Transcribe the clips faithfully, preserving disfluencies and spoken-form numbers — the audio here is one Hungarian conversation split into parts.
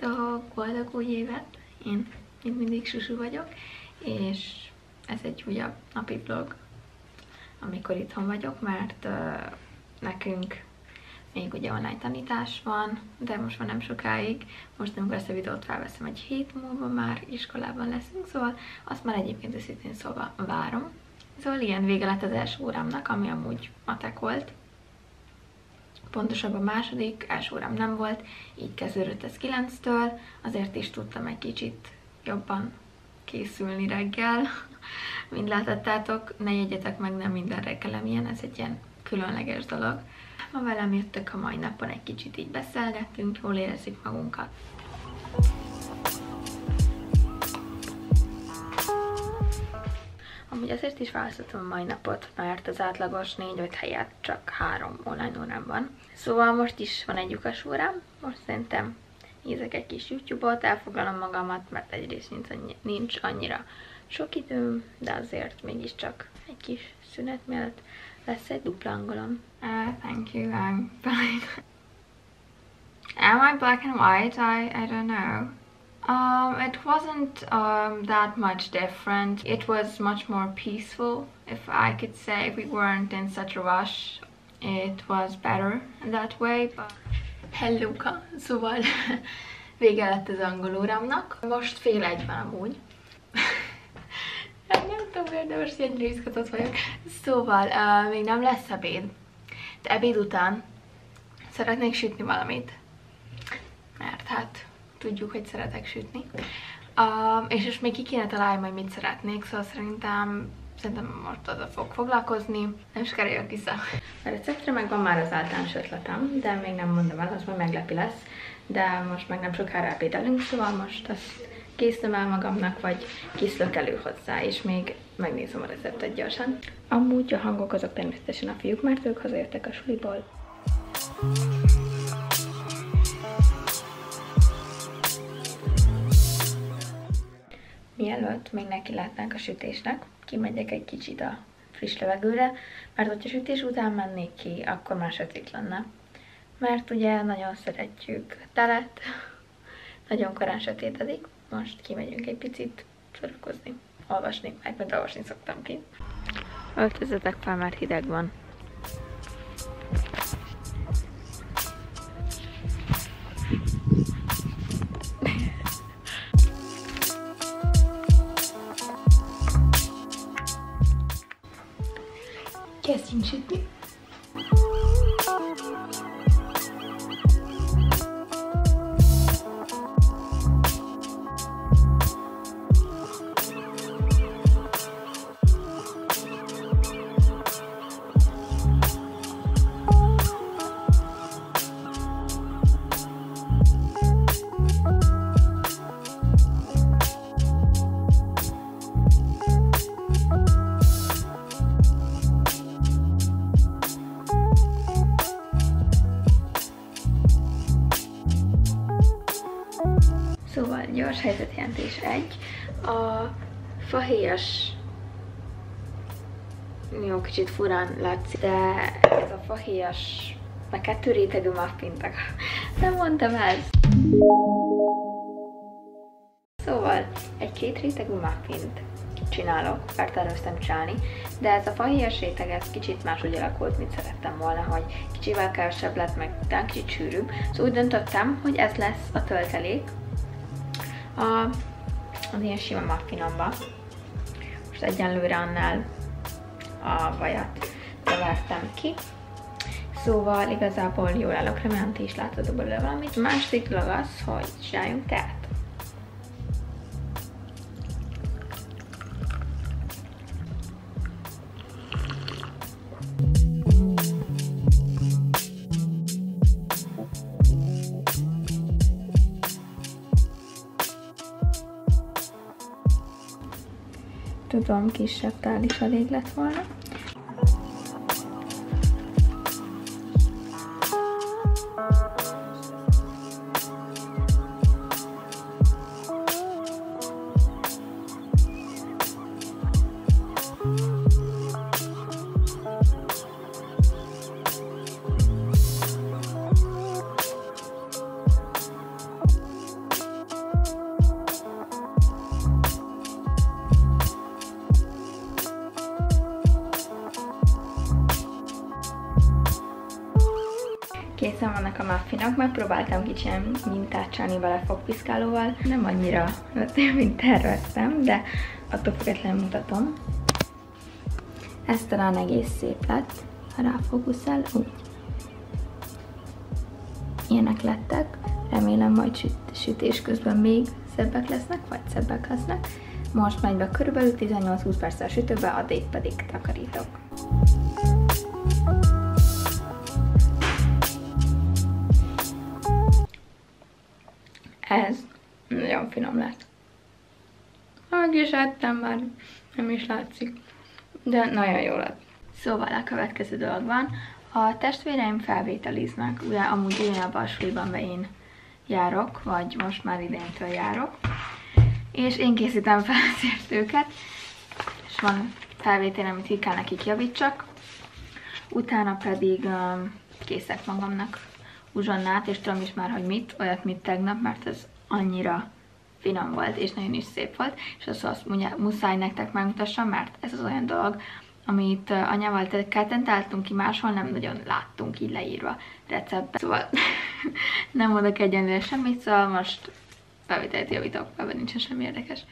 Sziasztok! Boldog új évet! Én mint mindig Susu vagyok, és ez egy újabb napi vlog, amikor itthon vagyok, mert uh, nekünk még ugye online tanítás van, de most már nem sokáig. Most amikor ezt a videót felveszem, egy hét múlva már iskolában leszünk, szóval azt már egyébként őszintén szóval várom. Szóval ilyen vége lett az első órámnak, ami amúgy matek volt. Pontosabban a második, első órám nem volt, így kezdődött ez kilenctől, azért is tudtam egy kicsit jobban készülni reggel, mint láthattátok, ne jegyetek meg, nem minden reggelem ilyen, ez egy ilyen különleges dolog. Ma velem jöttök a mai napon, egy kicsit így beszélgettünk, jól érezzük magunkat. Amúgy azért is választottam a mai napot, mert az átlagos négy-öt helyett csak három online órám van. Szóval most is van egy lyukas órám, most szerintem nézek egy kis YouTube-ot, elfoglalom magamat, mert egyrészt nincs, annyi, nincs annyira sok időm, de azért mégiscsak egy kis szünet mellett lesz egy dupla angolom. Uh, thank you, I'm fine. Am I black and white? I, I don't know. Um, it wasn't um, that much different. It was much more peaceful, if I could say. We weren't in such a rush. It was better that way, but... Hello-ka! Szóval vége lett az angol órámnak. Most fél egy van amúgy. Nem tudom miért, de most ilyen izgatott vagyok. Szóval uh, még nem lesz ebéd. De ebéd után szeretnék sütni valamit. Mert hát... tudjuk, hogy szeretek sütni. Uh, és most még ki kéne találni, hogy mit szeretnék, szóval szerintem, szerintem most azzal fog foglalkozni. Nem sokára jövök vissza. A receptre meg van már az általános ötletem, de még nem mondom el, az majd meglepi lesz. De most meg nem sokára ebédelünk, szóval most azt készítem el magamnak, vagy készülök elő hozzá, és még megnézem a receptet gyorsan. Amúgy a hangok azok természetesen a fiúk, mert ők hazajöttek a suliból. Mielőtt még neki látnánk a sütésnek, kimegyek egy kicsit a friss levegőre, mert hogyha sütés után mennék ki, akkor már sötét lenne. Mert ugye nagyon szeretjük a telet, nagyon korán sötétedik, most kimegyünk egy picit szórakozni, olvasni, meg mert olvasni szoktam ki. Öltözzetek fel, mert hideg van. Kezdjünk sütni. Szóval gyors helyzetjelentés egy. A fahéjas, jó, kicsit furán látszik, de ez a fahéjas, a kettő rétegű muffint, nem mondtam ezt. Szóval egy két rétegű muffint csinálok, mert terveztem csinálni, de ez a fahéjas réteg, ez kicsit máshogy alakult, mint szerettem volna, hogy kicsivel kevesebb lett, meg talán kicsit sűrűbb. Szóval úgy döntöttem, hogy ez lesz a töltelék a, az ilyen sima muffinomba. Most egyenlőre annál a vajat bevertem ki. Szóval igazából jól állok, remélem ti is látod belőle valamit. A második dolog az, hogy csináljunk teát. Tudom, kisebb tál is elég lett volna. vannak a muffinok, megpróbáltam kicsi mintát csinálni vele fogpiszkálóval. Nem annyira lett, mint terveztem, de attól függetlenül mutatom. Ez talán egész szép lett, ha ráfókuszál, úgy. Ilyenek lettek, remélem majd süt, sütés közben még szebbek lesznek, vagy szebbek lesznek. Most megy be körülbelül tizennyolc-húsz perccel sütőbe, addig pedig takarítok. Ez nagyon finom lett. Meg is ettem már, nem is látszik, de nagyon jó lett. Szóval a következő dolog van. A testvéreim felvételiznek, ugye amúgy ugyanabban a suliban be én járok, vagy most már idéntől járok, és én készítem fel azért őket, és van felvétel, amit ki kell nekik javítsak, utána pedig um, készek magamnak uzsonnát, és tudom is már, hogy mit, olyat, mint tegnap, mert ez annyira finom volt, és nagyon is szép volt, és azt, azt mondja, muszáj nektek megmutassam, mert ez az olyan dolog, amit anyával tentáltunk ki, máshol nem nagyon láttunk így leírva receptben. Szóval nem mondok egyenlőre semmit, szóval most felvételt javítok, ebben nincsen semmi érdekes.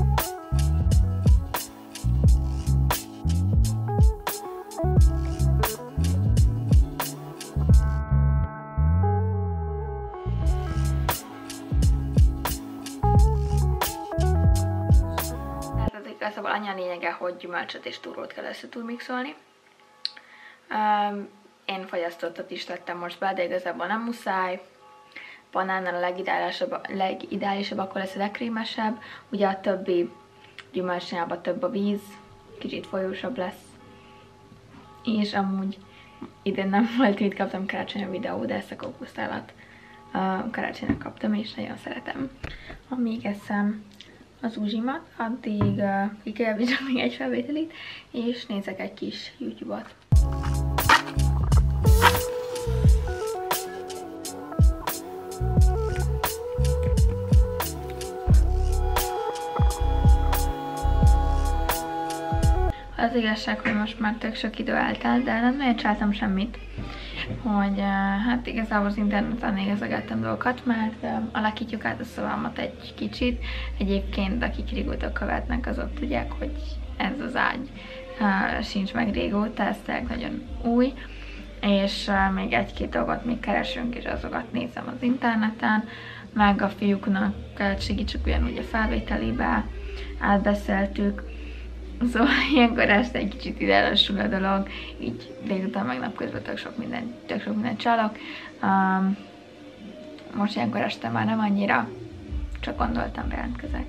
Igazából annyi a lényege, hogy gyümölcsöt és túrót kell össze turmixolni. Um, én fagyasztottat is tettem most be, de igazából nem muszáj. Banánnal a legideálisabb, legideálisabb, akkor lesz a legkrémesebb. Ugye a többi gyümölcsnyában több a víz, kicsit folyósabb lesz. És amúgy idén nem volt, mit kaptam karácsonyi videó, de ezt a kókusztálat uh, karácsonynak kaptam, és nagyon szeretem. Amíg eszem az uzsimat, addig uh, ki kell javítsak még egy felvételit, és nézek egy kis YouTube-ot. Az igazság, hogy most már tök sok idő eltelt, de nem nagyon csináltam semmit. Hogy uh, hát igazából az interneten nézegettem dolgokat, mert uh, alakítjuk át a szobámat egy kicsit. Egyébként, akik régóta követnek, azok tudják, hogy ez az ágy uh, sincs meg régóta, ez tényleg nagyon új. És uh, még egy-két dolgot még keresünk, és azokat nézem az interneten. Meg a fiúknak segítsük ugyanúgy a felvételébe, átbeszéltük. Szóval ilyenkor este egy kicsit ide lassul a dolog, így délután meg napközben tök sok minden, tök sok mindent csalok. Um, most ilyenkor este már nem annyira, csak gondoltam, bejelentkezek.